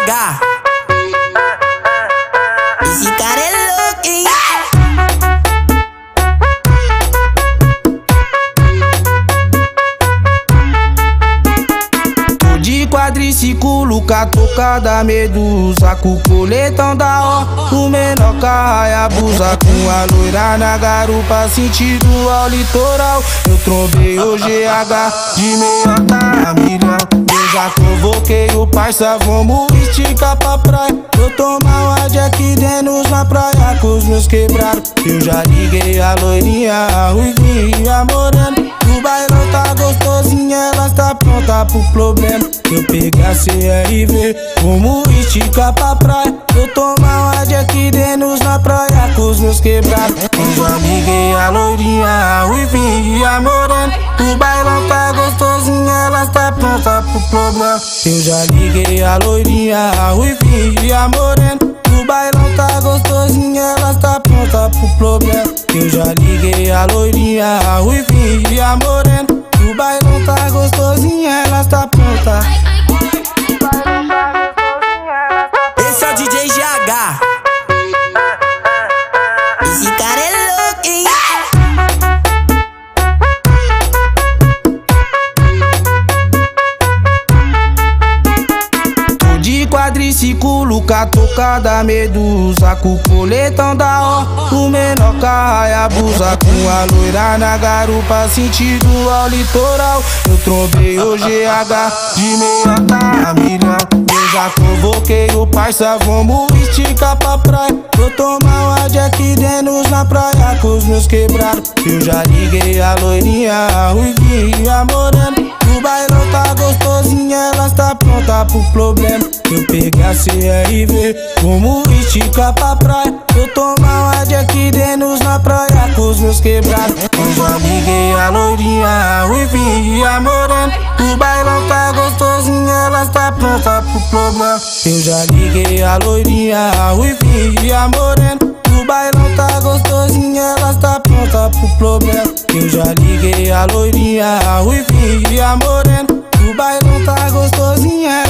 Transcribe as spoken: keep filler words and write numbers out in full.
H. Esse cara é louco, hein? De quadriciclo, catucada medusa, com o coletão da ó, o menor carra abusa, com a loira na garupa, sentido ao litoral. Eu trombei o G H de meiota a milhão. Eu já convoquei o parça, vamos esticar pra praia. Vou tomar uma Jack Daniels na praia com os meus quebrados. Eu já liguei a loirinha, a ruivinha, a morena. O bailão tá gostosinho, ela tá pronta pro problema. Eu peguei a C R V, vamos esticar pra praia. Eu tomar uma Jack Daniels na praia com os meus quebrados. Eu já liguei a loirinha, a ruivinha, a morena. O bailão tá gostosinho, ela tá pronta pro problema. Eu já liguei a loirinha, a ruivinha, a morena. O bailão tá gostosinho, ela tá pronta pro problema. Eu já liguei a loirinha, a ruivinha, a morena. O bailão tá gostosinho, ela tá pronta. Esse é o D J G H. Esse cara é louco, hein? De quadriciclo, catucada medusa, com o coletão da ó, o menor carra abusa, com a loira na garupa, sentido ao litoral. Eu trombei o G H de meiota a milhão. Eu já convoquei o parça, vamos esticar pra praia. Vou tomar uma Jack Daniels na praia com os meus quebrados. Eu já liguei a loirinha, a ruivinha, a morena. O bailão tá gostosinho, ela tá pronta pro problema. Eu peguei a C R V, vamos esticar pra praia. Eu tomar uma Jack Daniels na praia com os meus quebrados. Eu já liguei a loirinha, a ruivinha, a morena. O bailão tá gostosinho, ela tá pronta pro problema. Eu já liguei a loirinha, a ruivinha, a morena. O bailão tá gostosinho, ela tá pronta pro problema. Eu já liguei a loirinha, a ruivinha, a morena. O bailão tá gostosinho,